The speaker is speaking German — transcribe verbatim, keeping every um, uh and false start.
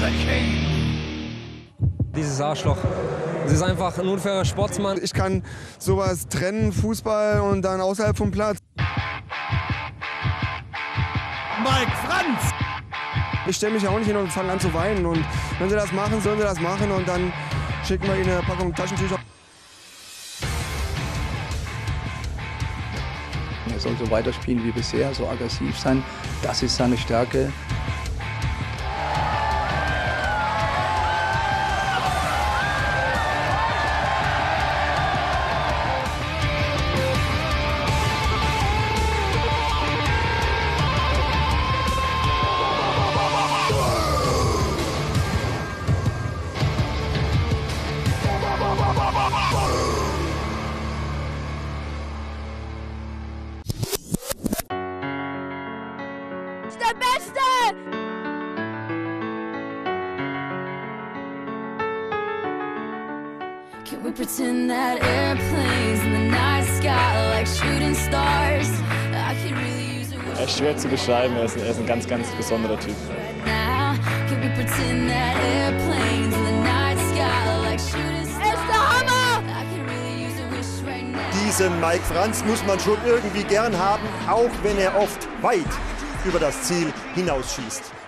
the king. Dieses Arschloch. Es ist einfach ein unfairer Sportsmann. Ich kann sowas trennen, Fußball und dann außerhalb vom Platz. Mike Franz! Ich stelle mich auch nicht hin und fange an zu weinen. Und wenn sie das machen, sollen sie das machen und dann schicken wir ihnen eine Packung Taschentücher. Er soll so weiterspielen wie bisher, so aggressiv sein. Das ist seine Stärke. Der Beste! Can we pretend that airplanes in the night sky like shooting stars? I could really use a Er ist schwer zu beschreiben, er ist, er ist ein ganz, ganz besonderer Typ. now. Can we pretend that airplanes in the night sky like shooting stars? Ist der Hammer! I could really use a wish right now. Diesen Mike Franz muss man schon irgendwie gern haben, auch wenn er oft weit über das Ziel hinausschießt.